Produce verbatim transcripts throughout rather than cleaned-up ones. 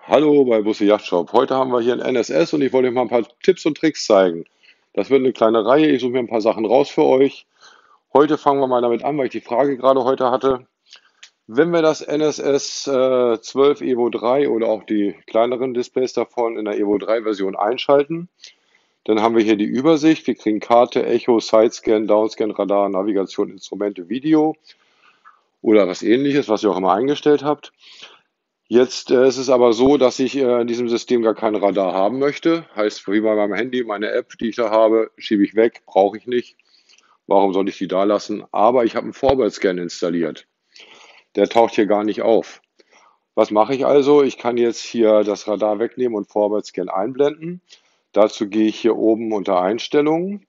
Hallo bei Busse Yacht Shop. Heute haben wir hier ein N S S und ich wollte euch mal ein paar Tipps und Tricks zeigen. Das wird eine kleine Reihe. Ich suche mir ein paar Sachen raus für euch. Heute fangen wir mal damit an, weil ich die Frage gerade heute hatte. Wenn wir das N S S äh, zwölf Evo drei oder auch die kleineren Displays davon in der Evo drei Version einschalten, dann haben wir hier die Übersicht. Wir kriegen Karte, Echo, Sidescan, Downscan, Radar, Navigation, Instrumente, Video oder was ähnliches, was ihr auch immer eingestellt habt. Jetzt äh, ist es aber so, dass ich äh, in diesem System gar kein Radar haben möchte. Heißt, wie bei meinem Handy, meine App, die ich da habe, schiebe ich weg, brauche ich nicht. Warum soll ich die da lassen? Aber ich habe einen Forward-Scan installiert. Der taucht hier gar nicht auf. Was mache ich also? Ich kann jetzt hier das Radar wegnehmen und Forward-Scan einblenden. Dazu gehe ich hier oben unter Einstellungen.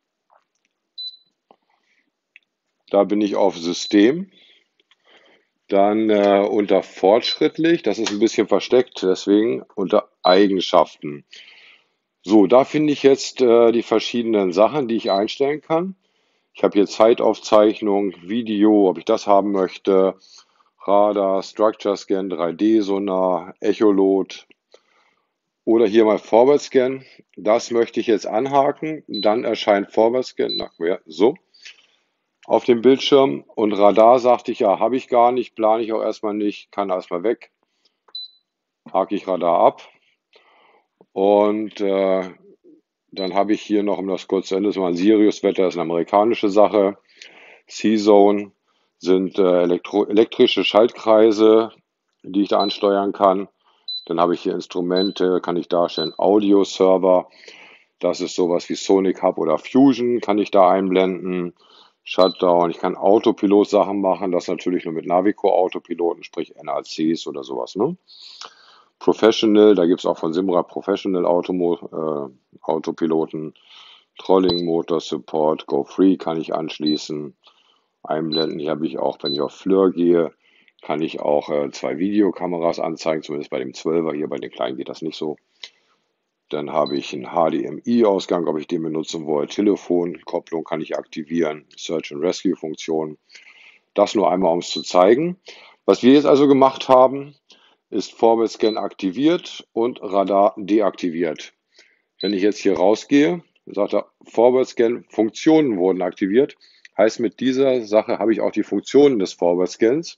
Da bin ich auf System. Dann äh, unter fortschrittlich, das ist ein bisschen versteckt, deswegen unter Eigenschaften. So, da finde ich jetzt äh, die verschiedenen Sachen, die ich einstellen kann. Ich habe hier Zeitaufzeichnung, Video, ob ich das haben möchte, Radar, Structure Scan, drei D Sonar, Echolot oder hier mal Forward Scan. Das möchte ich jetzt anhaken. Dann erscheint Forward Scan, na, ja, so auf dem Bildschirm, und Radar sagte ich, ja, habe ich gar nicht, plane ich auch erstmal nicht, kann erstmal weg, hake ich Radar ab, und äh, dann habe ich hier noch, um das kurz zu Ende zu machen, Sirius-Wetter ist eine amerikanische Sache, C-Zone sind äh, elektro elektrische Schaltkreise, die ich da ansteuern kann. Dann habe ich hier Instrumente, kann ich darstellen, Audio-Server, das ist sowas wie Sonic Hub oder Fusion, kann ich da einblenden. Shutdown, ich kann Autopilot-Sachen machen, das natürlich nur mit Navico-Autopiloten, sprich N A Cs oder sowas. Ne? Professional, da gibt es auch von Simrad Professional Automo äh, Autopiloten, Trolling Motor Support, Go Free kann ich anschließen, einblenden. Hier habe ich auch, wenn ich auf Fleur gehe, kann ich auch äh, zwei Videokameras anzeigen, zumindest bei dem zwölfer, hier bei den kleinen geht das nicht so. Dann habe ich einen H D M I-Ausgang, ob ich den benutzen will. Telefonkopplung kann ich aktivieren. Search and Rescue Funktion. Das nur einmal, um es zu zeigen. Was wir jetzt also gemacht haben, ist Forward Scan aktiviert und Radar deaktiviert. Wenn ich jetzt hier rausgehe, sagt er, Forward Scan Funktionen wurden aktiviert. Heißt, mit dieser Sache habe ich auch die Funktionen des Forward Scans.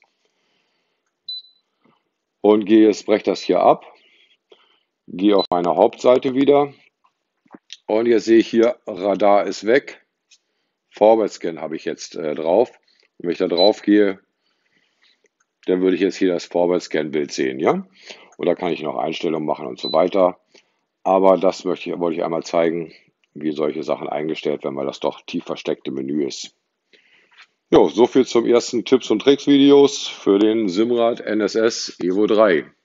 Und gehe jetzt, breche das hier ab. Gehe auf meine Hauptseite wieder und jetzt sehe ich hier, Radar ist weg, Forward Scan habe ich jetzt äh, drauf. Und wenn ich da drauf gehe, dann würde ich jetzt hier das Forward Scan Bild sehen, ja? Und da kann ich noch Einstellungen machen und so weiter. Aber das möchte ich, wollte ich einmal zeigen, wie solche Sachen eingestellt werden, weil das doch tief versteckte Menü ist. Jo, so viel zum ersten Tipps und Tricks Videos für den Simrad N S S Evo drei.